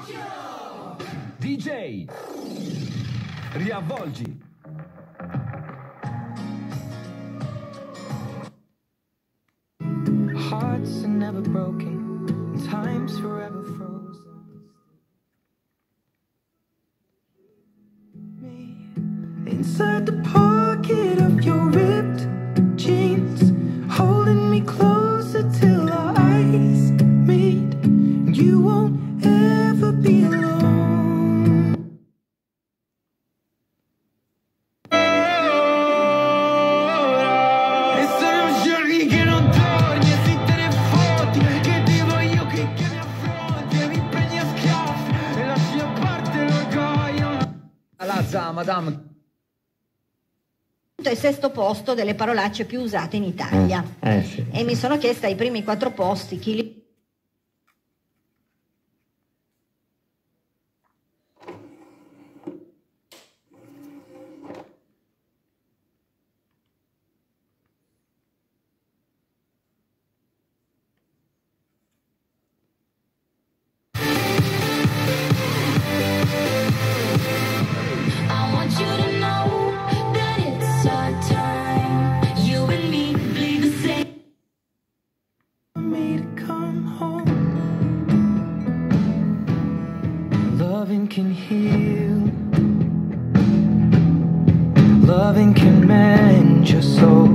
DJ, riavvolgi. Hearts are never broken, and time's forever frozen. Me inside the pocket of your ripped jeans, holding me closer till our eyes meet. You won't ever be alone. Lazza, madame. È sesto posto delle parolacce più usate in Italia. Sì. E mi sono chiesta ai primi 4 posti chi li... Loving can heal, loving can mend your soul.